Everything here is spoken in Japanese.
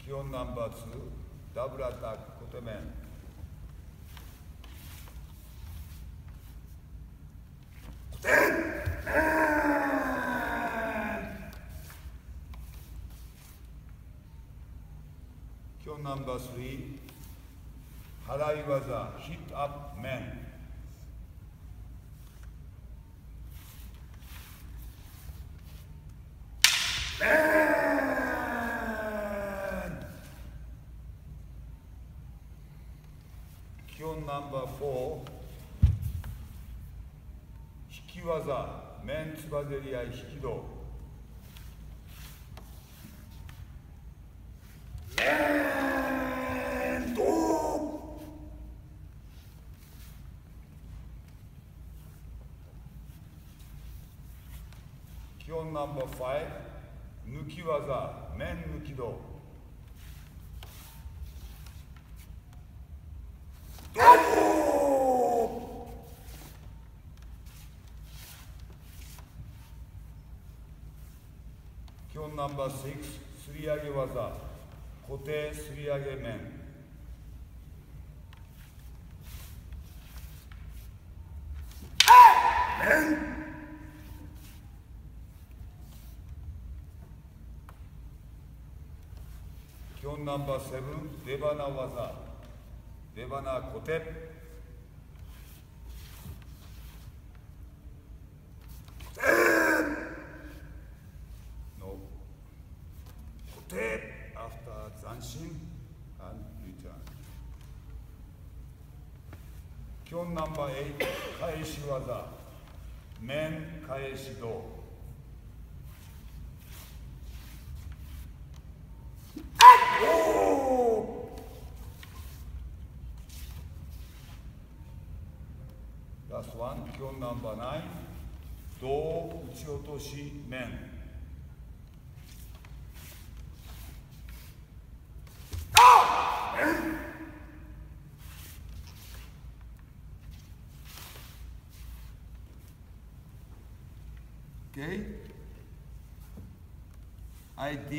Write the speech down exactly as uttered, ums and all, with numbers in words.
基本ナンバーツー、ダブルアタック、コテメン。コテメン。基本ナンバースリー、払い技、ヒットアップメン。基本ナンバーフォー、引き技、メンツバゼリア引き胴。メンド。基本ナンバーファイブ、抜き技、面抜き胴。基本ナンバーシックス、すり上げ技、固定すり上げ面。基本ナンバーセブン、出鼻技、出鼻固定。After 斬新 and return。基本ナンバーエイト、返し技、面返し胴。ラストワン、基本ナンバーナイン、胴打ち落とし面。Okay, I did.